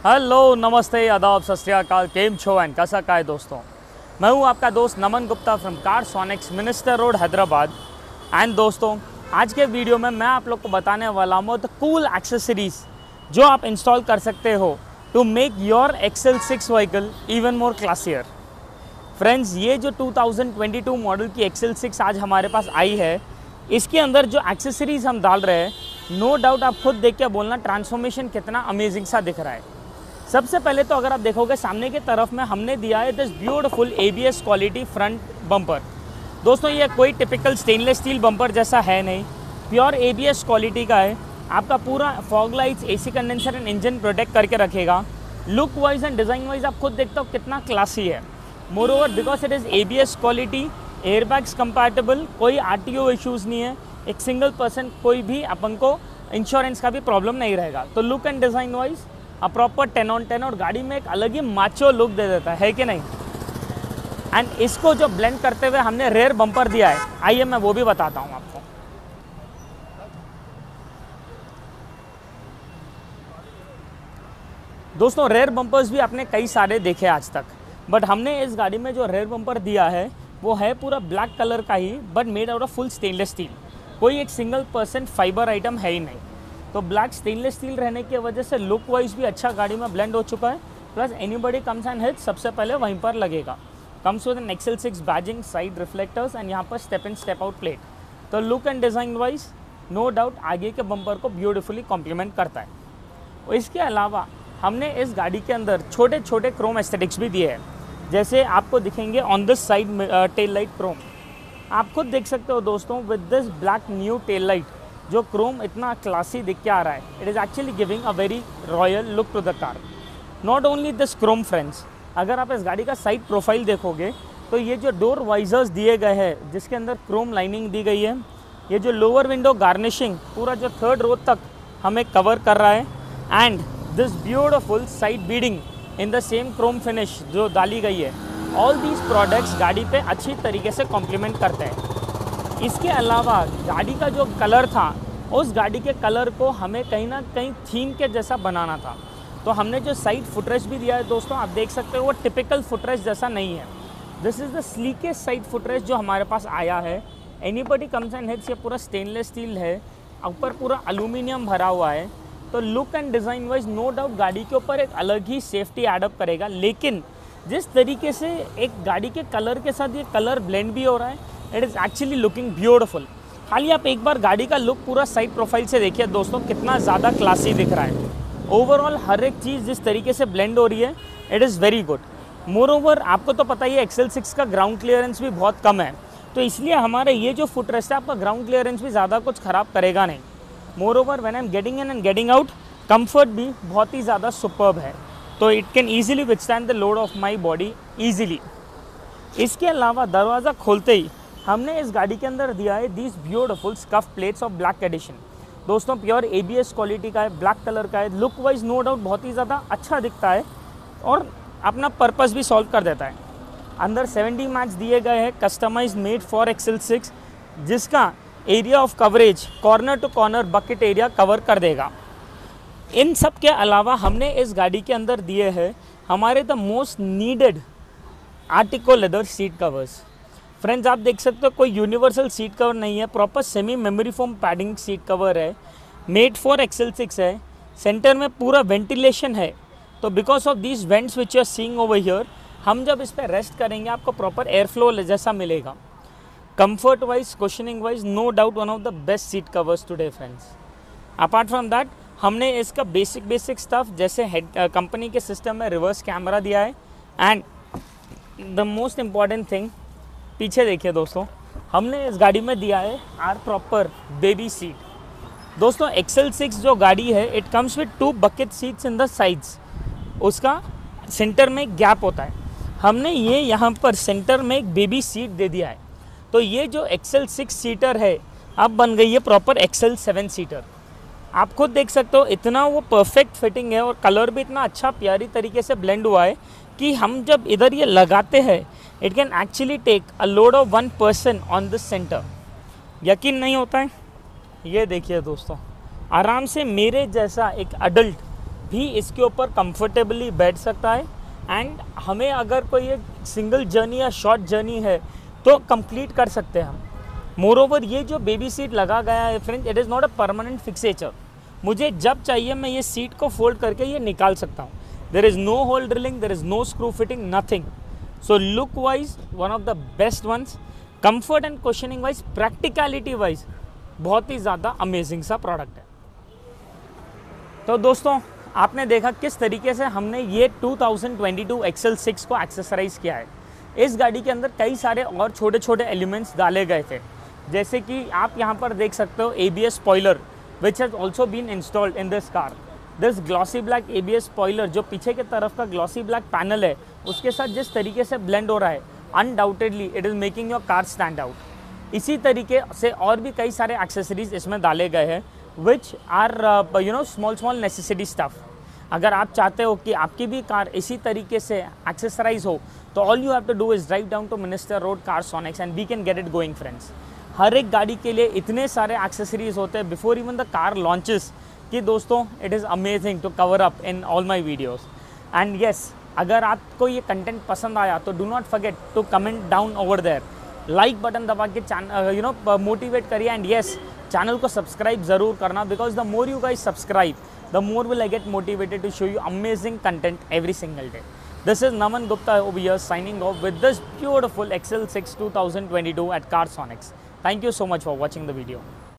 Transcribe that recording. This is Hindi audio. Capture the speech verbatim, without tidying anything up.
हेलो, नमस्ते, आदाब, सत श्री अकाल, केम छो एंड कैसा का है दोस्तों। मैं हूं आपका दोस्त Naman Gupta from Carsonics, minister road, Hyderabad. And दोस्तों, आज के वीडियो में मैं आप लोग को बताने वाला हूं द कूल एक्सेसरीज जो आप इंस्टॉल कर सकते हो to make your XL six vehicle even more classier. Friends, ये जो two thousand twenty two model की एक्सेल सिक्स आज हमारे पास आई है, इसके अंदर जो एक्सेसरीज हम डाल रहे हैं, नो डाउट आप खुद देख के बोलना ट्रांसफॉर्मेशन कितना अमेजिंग सा दिख रहा है। सबसे पहले तो अगर आप देखोगे सामने की तरफ में हमने दिया है this beautiful ABS quality front bumper. दोस्तों, ये कोई टिपिकल स्टेनलेस स्टील बम्पर जैसा है नहीं, प्योर एबीएस क्वालिटी का है। आपका पूरा fog lights, AC condenser and engine protect करके रखेगा। Look wise and design wise आप खुद देखते हो कितना क्लासी है। Moreover because it is ABS quality, airbags compatible, कोई आरटीओ इश्यूज़ नहीं है। एक सिंगल पर्सन कोई भी अपन को इंश्योरेंस का भी प्रॉब्लम नहीं रहेगा। तो look and design wise a proper ten on ten और गाड़ी में एक अलग ही माचो लुक दे देता है, है कि नहीं। एंड इसको जो ब्लेंड करते हुए हमने रेयर बम्पर दिया है, आइए मैं वो भी बताता हूँ आपको। दोस्तों, रेयर बम्पर्स भी आपने कई सारे देखे आज तक, बट हमने इस गाड़ी में जो रेयर बम्पर दिया है वो है पूरा ब्लैक कलर का ही, but made out of full stainless steel. कोई एक सिंगल परसेंट फाइबर आइटम है ही नहीं। तो ब्लैक स्टेनलेस स्टील रहने की वजह से लुक वाइज भी अच्छा गाड़ी में ब्लेंड हो चुका है। Plus anybody comes and hits, सबसे पहले वहीं पर लगेगा। Comes with an XL six badging, side reflectors and यहाँ पर step in step out plate. तो look and design wise no doubt आगे के बम्पर को ब्यूटीफुली कॉम्प्लीमेंट करता है। और इसके अलावा हमने इस गाड़ी के अंदर छोटे छोटे क्रोम एस्थेटिक्स भी दिए हैं, जैसे आपको दिखेंगे on this side tail light chrome. आप खुद देख सकते हो दोस्तों, with this black new tail light जो क्रोम इतना क्लासी दिख के आ रहा है, it is actually giving a very royal look to the car. Not only this chrome friends, अगर आप इस गाड़ी का साइड प्रोफाइल देखोगे तो ये जो डोर वाइजर्स दिए गए हैं जिसके अंदर क्रोम लाइनिंग दी गई है, ये जो लोअर विंडो गार्निशिंग पूरा जो थर्ड रो तक हमें कवर कर रहा है, and this beautiful side beading in the same chrome finish जो डाली गई है, ऑल दीज प्रोडक्ट्स गाड़ी पे अच्छी तरीके से कॉम्प्लीमेंट करते हैं। इसके अलावा गाड़ी का जो कलर था, उस गाड़ी के कलर को हमें कहीं ना कहीं थीम के जैसा बनाना था। तो हमने जो साइड फुटरेस्ट भी दिया है दोस्तों, आप देख सकते हो वो टिपिकल फुटरेस्ट जैसा नहीं है। This is the sleekest side footrest जो हमारे पास आया है। एनीबडी कम्स एंड हिट्स, ये पूरा स्टेनलेस स्टील है, ऊपर पूरा एल्यूमिनियम भरा हुआ है। तो look and design wise no doubt गाड़ी के ऊपर एक अलग ही सेफ्टी एडअप करेगा। लेकिन जिस तरीके से एक गाड़ी के कलर के साथ ये कलर ब्लेंड भी हो रहा है, it is actually looking beautiful. खाली आप एक बार गाड़ी का लुक पूरा साइड प्रोफाइल से देखिए दोस्तों, कितना ज़्यादा क्लासी दिख रहा है। ओवरऑल हर एक चीज़ जिस तरीके से ब्लेंड हो रही है, it is very good. Moreover आपको तो पता ही है एक्सेल सिक्स का ग्राउंड क्लियरेंस भी बहुत कम है, तो इसलिए हमारे ये जो फुटरेस्ट है आपका ग्राउंड क्लियरेंस भी ज़्यादा कुछ ख़राब करेगा नहीं। Moreover when I am getting in and getting out, comfort भी बहुत ही ज़्यादा सुपर्ब है। तो it can easily withstand the load of my body easily. इसके अलावा दरवाज़ा खोलते ही हमने इस गाड़ी के अंदर दिया है these beautiful scuff plates of black edition. दोस्तों, प्योर एबीएस क्वालिटी का है, ब्लैक कलर का है। लुक वाइज नो डाउट बहुत ही ज़्यादा अच्छा दिखता है और अपना पर्पस भी सॉल्व कर देता है। अंदर सेवेंटी मैच दिए गए हैं, customise made for XL six, जिसका area of coverage corner to corner bucket area cover कर देगा। इन सब के अलावा हमने इस गाड़ी के अंदर दिए हैं हमारे the most needed Artico leather seat covers. Friends, आप देख सकते हो कोई यूनिवर्सल सीट कवर नहीं है, proper semi memory foam padding seat cover है, मेड फॉर एक्सेल सिक्स है। सेंटर में पूरा वेंटिलेशन है, तो because of these vents which you are seeing over here, हम जब इस पर रेस्ट करेंगे आपको प्रॉपर एयर फ्लो जैसा मिलेगा। Comfort wise, cushioning wise no doubt one of the best seat covers today friends. Apart from that हमने इसका बेसिक बेसिक स्टफ जैसे हेड कंपनी के सिस्टम में रिवर्स कैमरा दिया है, and the most important thing, पीछे देखिए दोस्तों, हमने इस गाड़ी में दिया है आर प्रॉपर बेबी सीट। दोस्तों, एक्सेल सिक्स जो गाड़ी है, it comes with two bucket seats in the sides. उसका सेंटर में एक गैप होता है, हमने ये यहाँ पर सेंटर में एक बेबी सीट दे दिया है। तो ये जो एक्सेल सिक्स सीटर है अब बन गई है प्रॉपर एक्सेल सेवन सीटर। आप खुद देख सकते हो इतना वो परफेक्ट फिटिंग है, और कलर भी इतना अच्छा प्यारी तरीके से ब्लेंड हुआ है कि हम जब इधर ये लगाते हैं, it can actually take a load of one person on this centre. यकीन नहीं होता है? ये देखिए दोस्तों, आराम से मेरे जैसा एक अडल्ट भी इसके ऊपर कंफर्टेबली बैठ सकता है। एंड हमें अगर कोई एक सिंगल जर्नी या शॉर्ट जर्नी है तो कंप्लीट कर सकते हैं हम। मोर ओवर ये जो बेबी सीट लगा गया है friends, it is not a permanent fixture. मुझे जब चाहिए मैं ये सीट को फोल्ड करके ये निकाल सकता हूँ। There is no hole drilling, there is no screw fitting, nothing. So look wise one of the best ones, comfort and cushioning wise, practicality wise बहुत ही ज़्यादा अमेजिंग सा प्रोडक्ट है। तो दोस्तों आपने देखा किस तरीके से हमने ये two thousand twenty two XL six को एक्सेसराइज किया है। इस गाड़ी के अंदर कई सारे और छोटे छोटे एलिमेंट्स डाले गए थे, जैसे कि आप यहाँ पर देख सकते हो A B S spoiler which has also been installed in this car. This glossy black A B S spoiler, जो पीछे के तरफ का ग्लॉसी ब्लैक पैनल है, उसके साथ जिस तरीके से ब्लेंड हो रहा है, undoubtedly it is making your car stand out. इसी तरीके से और भी कई सारे एक्सेसरीज इसमें डाले गए हैं which are you know small small necessity stuff. अगर आप चाहते हो कि आपकी भी कार इसी तरीके से एक्सेसराइज हो तो all you have to do is drive down to minister road Carsonics and we can get it going friends. हर एक गाड़ी के लिए इतने सारे एक्सेसरीज होते हैं before even the car launches कि दोस्तों it is amazing to cover up in all my videos. And yes, अगर आपको ये कंटेंट पसंद आया तो do not forget to comment down over there, like button दबा के चैनल यू नो मोटिवेट करिए। एंड येस, चैनल को सब्सक्राइब ज़रूर करना, because the more you guys subscribe the more will I get motivated to show you amazing content every single day. This is Naman Gupta over here signing off with this beautiful X L six twenty twenty-two at Carsonics. Thank you so much for watching the video.